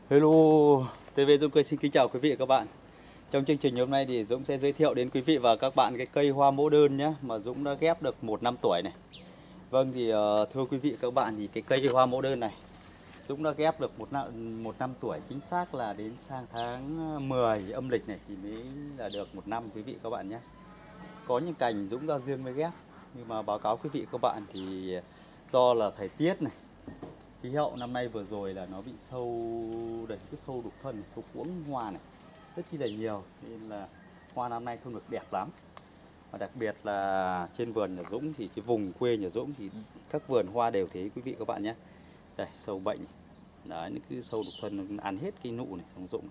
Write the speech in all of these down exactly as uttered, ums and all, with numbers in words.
Hello, tê vê Dũng Cây xin kính chào quý vị và các bạn. Trong chương trình hôm nay thì Dũng sẽ giới thiệu đến quý vị và các bạn cái cây hoa mẫu đơn nhé, mà Dũng đã ghép được một năm tuổi này. Vâng thì uh, thưa quý vị và các bạn, thì cái cây hoa mẫu đơn này Dũng đã ghép được một năm, một năm tuổi, chính xác là đến sang tháng mười âm lịch này thì mới là được một năm quý vị và các bạn nhé. Có những cành Dũng ra riêng mới ghép, nhưng mà báo cáo quý vị và các bạn thì do là thời tiết này, khí hậu năm nay vừa rồi là nó bị sâu, đấy, cái sâu đục thân, sâu cuống hoa này rất chi là nhiều, nên là hoa năm nay không được đẹp lắm. Và đặc biệt là trên vườn nhà Dũng thì cái vùng quê nhà Dũng thì các vườn hoa đều thế quý vị các bạn nhé. Đây, sâu bệnh này. Đấy, những cái sâu đục thân nó ăn hết cái nụ này xong rụng.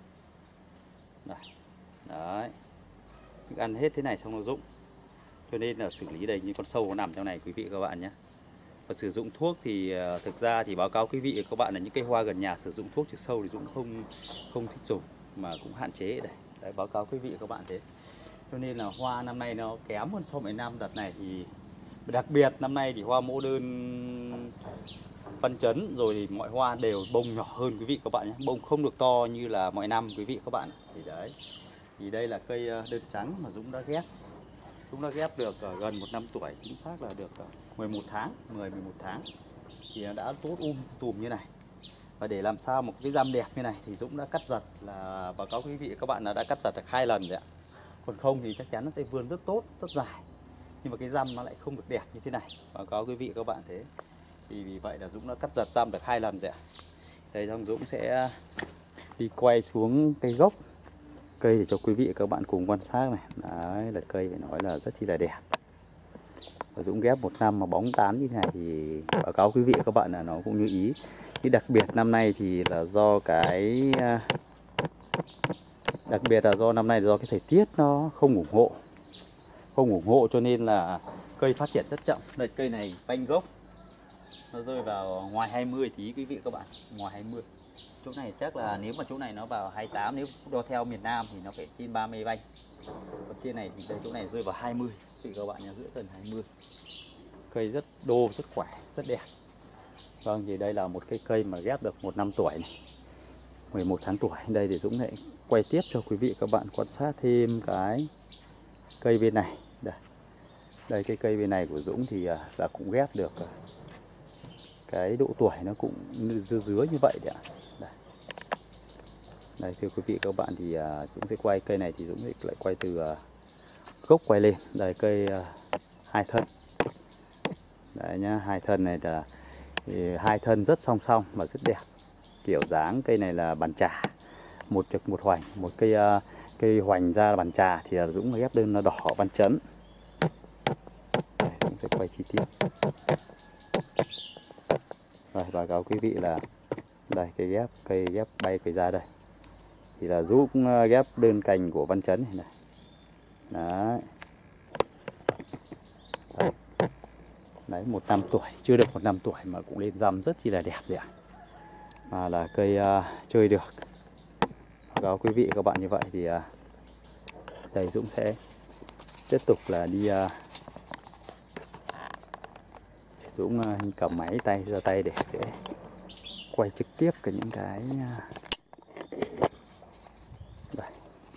Đây. Đấy, cứ ăn hết thế này xong nó rụng. Cho nên là xử lý đây như con sâu nó nằm trong này quý vị các bạn nhé. Và sử dụng thuốc thì thực ra thì báo cáo quý vị và các bạn là những cây hoa gần nhà sử dụng thuốc trừ sâu thì Dũng không không thích dùng, mà cũng hạn chế đây. Đấy, báo cáo quý vị và các bạn thế. Cho nên là hoa năm nay nó kém hơn so với năm đợt này, thì đặc biệt năm nay thì hoa mẫu đơn Văn Chấn rồi thì mọi hoa đều bông nhỏ hơn quý vị các bạn nhé, bông không được to như là mọi năm quý vị các bạn. Thì đấy, thì đây là cây đơn trắng mà Dũng đã ghép. Dũng đã ghép được gần một năm tuổi, chính xác là được mười một tháng, mười mười một tháng thì đã tốt um tùm như này. Và để làm sao một cái răm đẹp như này thì Dũng đã cắt giật, là báo cáo quý vị các bạn là đã cắt giật được hai lần rồi ạ. Còn không thì chắc chắn nó sẽ vươn rất tốt, rất dài, nhưng mà cái răm nó lại không được đẹp như thế này, báo cáo quý vị các bạn thế. Thì vì vậy là Dũng đã cắt giật răm được hai lần rồi ạ. Đây, xong Dũng sẽ đi quay xuống cây gốc cây để cho quý vị các bạn cùng quan sát này. Đấy là cây phải nói là rất chi là đẹp. Và Dũng ghép một năm mà bóng tán như thế này thì báo cáo quý vị các bạn là nó cũng như ý. Thì đặc biệt năm nay thì là do cái đặc biệt là do năm nay là do cái thời tiết nó không ủng hộ, không ủng hộ cho nên là cây phát triển rất chậm. Đây, cây này banh gốc nó rơi vào ngoài hai mươi tí quý vị các bạn, ngoài hai mươi. Chỗ này chắc là nếu mà chỗ này nó vào hai mươi tám, nếu đo theo miền Nam thì nó phải trên ba mươi banh. Còn trên này thì đây, chỗ này rơi vào hai mươi quý vị các bạn nhé, giữa tầm hai mươi. Cây rất đô, rất khỏe, rất đẹp. Vâng, thì đây là một cái cây mà ghép được một năm tuổi này, mười một tháng tuổi. Đây để Dũng lại quay tiếp cho quý vị các bạn quan sát thêm cái cây bên này. Đây, đây cái cây bên này của Dũng thì là cũng ghép được cái độ tuổi nó cũng dưa dứa như vậy đấy ạ. Đây. Đây thưa quý vị các bạn thì Dũng sẽ quay cây này thì Dũng lại quay từ gốc quay lên. Đây cây hai thân. Đấy nhá, hai thân này là thì hai thân rất song song và rất đẹp. Kiểu dáng cây này là bàn trà, một trực một hoành, một cây cây hoành ra là bàn trà thì là Dũng ghép đơn nó đỏ Văn Chấn. Đây, Dũng sẽ quay chi tiết. Rồi báo cáo quý vị là đây cây ghép cây ghép bay cây ra đây thì là giúp ghép đơn cành của Văn Chấn này, này. Đấy. Đấy. Đấy, một năm tuổi, chưa được một năm tuổi mà cũng lên răm rất chi là đẹp rồi ạ. Mà là cây uh, chơi được. Báo cáo quý vị các bạn như vậy thì uh, đây Dũng sẽ tiếp tục là đi uh, Dũng uh, cầm máy tay ra tay để sẽ quay trực tiếp cả những cái uh, đây.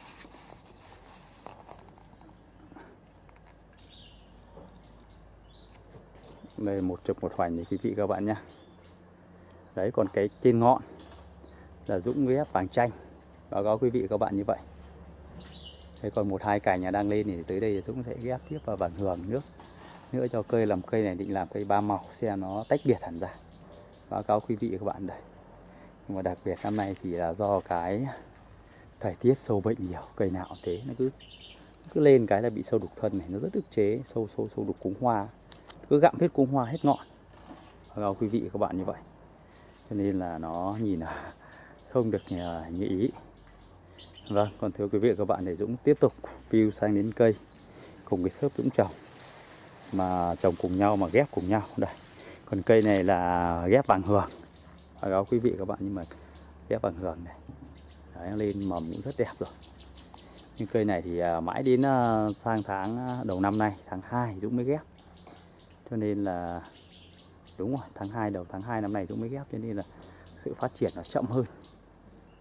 Đây một chục một hoành thì quý vị các bạn nhé. Đấy, còn cái trên ngọn là Dũng ghép vàng chanh, báo cáo quý vị các bạn như vậy. Thế còn một hai cành đang lên thì tới đây Dũng sẽ ghép tiếp vào vàng hường nước nữa cho cây, làm cây này định làm cây ba màu xem nó tách biệt hẳn ra, báo cáo quý vị các bạn đây. Nhưng mà đặc biệt năm nay thì là do cái thời tiết sâu bệnh nhiều, cây nào thế nó cứ cứ lên cái là bị sâu đục thân này, nó rất ức chế, sâu sâu sâu đục cuống hoa, cứ gặm hết cuống hoa hết ngọn, báo cáo quý vị các bạn như vậy. Cho nên là nó nhìn là không được như ý. Vâng, còn thưa quý vị các bạn, để Dũng tiếp tục view sang đến cây cùng cái xớp Dũng trồng, mà trồng cùng nhau mà ghép cùng nhau. Đây, còn cây này là ghép vàng hường, báo cáo quý vị các bạn, nhưng mà ghép vàng hường này. Đấy, nó lên mầm cũng rất đẹp rồi. Nhưng cây này thì mãi đến sang tháng đầu năm nay, tháng hai Dũng mới ghép. Cho nên là đúng rồi, tháng hai đầu tháng hai năm nay Dũng mới ghép, cho nên là sự phát triển nó chậm hơn.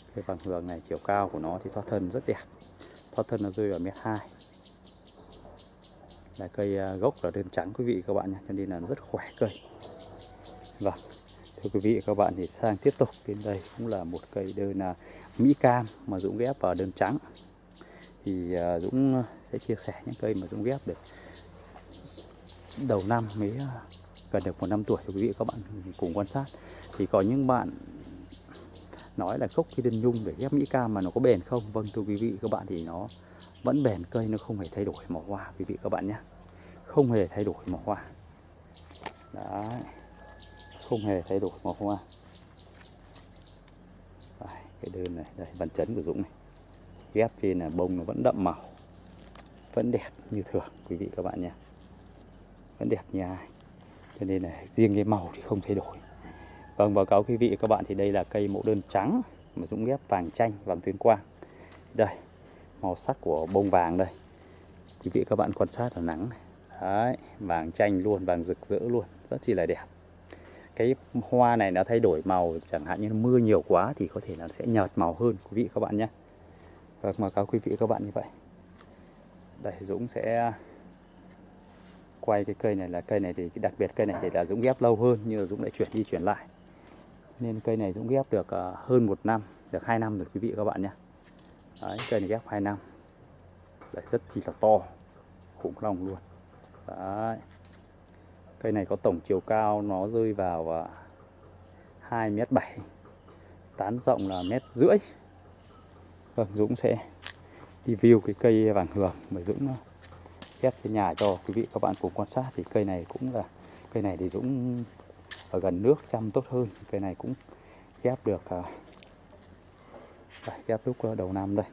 Cây vàng hường này chiều cao của nó thì thoát thân rất đẹp, thoát thân nó rơi ở mét hai. Là cây gốc là đơn trắng quý vị các bạn nhé, cho nên là rất khỏe cây. Vâng, thưa quý vị các bạn, thì sang tiếp tục đến đây cũng là một cây đơn là Mỹ Cam mà Dũng ghép vào đơn trắng. Thì Dũng sẽ chia sẻ những cây mà Dũng ghép được đầu năm mới gần được một năm tuổi cho quý vị các bạn cùng quan sát. Thì có những bạn nói là gốc cây đơn nhung để ghép Mỹ Cam mà nó có bền không? Vâng thưa quý vị các bạn, thì nó vẫn bền cây, nó không hề thay đổi màu hoa quý vị các bạn nhé, không hề thay đổi màu hoa. Đấy, không hề thay đổi màu hoa. Đây, cái đơn này, đây bàn chấn của Dũng này, ghép trên là bông nó vẫn đậm màu, vẫn đẹp như thường quý vị các bạn nhé, vẫn đẹp như ai, cho nên là riêng cái màu thì không thay đổi. Vâng, báo cáo quý vị các bạn, thì đây là cây mẫu đơn trắng mà Dũng ghép vàng chanh, vàng tuyên quang. Đây, màu sắc của bông vàng đây, quý vị các bạn quan sát ở nắng này. Đấy, vàng chanh luôn, vàng rực rỡ luôn, rất chi là đẹp. Cái hoa này nó thay đổi màu, chẳng hạn như mưa nhiều quá thì có thể nó sẽ nhợt màu hơn quý vị các bạn nhé. Vâng, báo cáo quý vị các bạn như vậy. Đây, Dũng sẽ quay cái cây này, là cây này thì đặc biệt cây này thì là Dũng ghép lâu hơn, nhưng mà Dũng lại chuyển đi chuyển lại, nên cây này Dũng ghép được hơn một năm, được hai năm rồi quý vị các bạn nhé. Đấy, cây này ghép hai năm. Đấy, rất chi là to, khủng long luôn. Đấy, cây này có tổng chiều cao nó rơi vào hai mét bảy, tán rộng là mét rưỡi. Vâng, Dũng sẽ review cái cây vàng hường mà Dũng ghép trên nhà cho quý vị các bạn cùng quan sát. Thì cây này cũng là cây này thì Dũng ở gần nước chăm tốt hơn. Cây này cũng ghép được đây, ghép lúc đầu năm đây.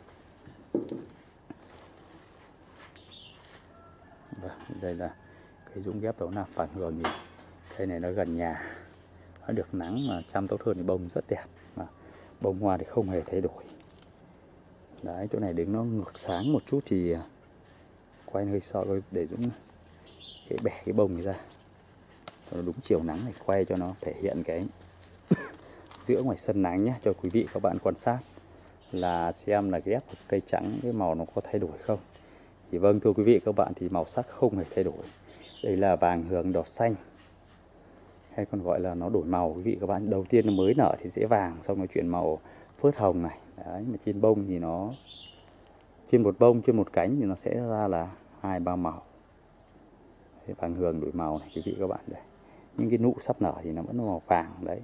Vâng, đây là cây Dũng ghép đầu năm vàng hường. Thì cây này nó gần nhà, nó được nắng mà chăm tốt hơn thì bông rất đẹp, mà bông hoa thì không hề thay đổi. Đấy, chỗ này đứng nó ngược sáng một chút thì quay hơi so để Dũng cái bẻ cái bông này ra cho nó đúng chiều nắng này, quay cho nó thể hiện cái giữa ngoài sân nắng nhé, cho quý vị các bạn quan sát là xem là ghép cây trắng cái màu nó có thay đổi không. Thì vâng thưa quý vị các bạn, thì màu sắc không hề thay đổi. Đây là vàng hường đỏ xanh, hay còn gọi là nó đổi màu quý vị các bạn. Đầu tiên nó mới nở thì sẽ vàng, xong nó chuyển màu phớt hồng này. Đấy, mà trên bông thì nó trên một bông, trên một cánh thì nó sẽ ra là hai ba màu. Đấy, vàng hường đổi màu này quý vị các bạn. Đây, những cái nụ sắp nở thì nó vẫn màu vàng đấy.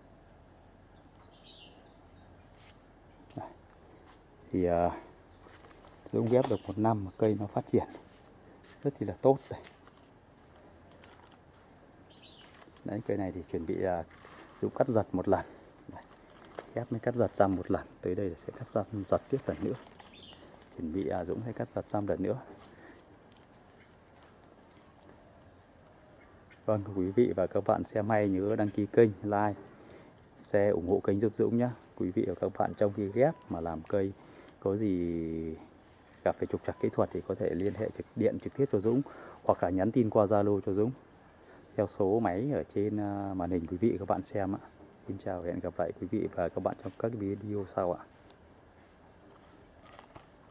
Đây. Thì uh, Dũng ghép được một năm mà cây nó phát triển rất là tốt đây. Đấy, cây này thì chuẩn bị uh, Dũng cắt giật một lần. Đây, ghép mới cắt giật răm một lần, tới đây sẽ cắt giật, giật tiếp lần nữa. Chuẩn bị uh, Dũng sẽ cắt giật răm lần nữa. Vâng, quý vị và các bạn xem hay nhớ đăng ký kênh, like, share, ủng hộ kênh giúp Dũng nhé. Quý vị và các bạn trong khi ghép mà làm cây có gì gặp phải trục trặc kỹ thuật thì có thể liên hệ trực điện trực tiếp cho Dũng, hoặc là nhắn tin qua Zalo cho Dũng theo số máy ở trên màn hình quý vị các bạn xem ạ. Xin chào và hẹn gặp lại quý vị và các bạn trong các video sau ạ.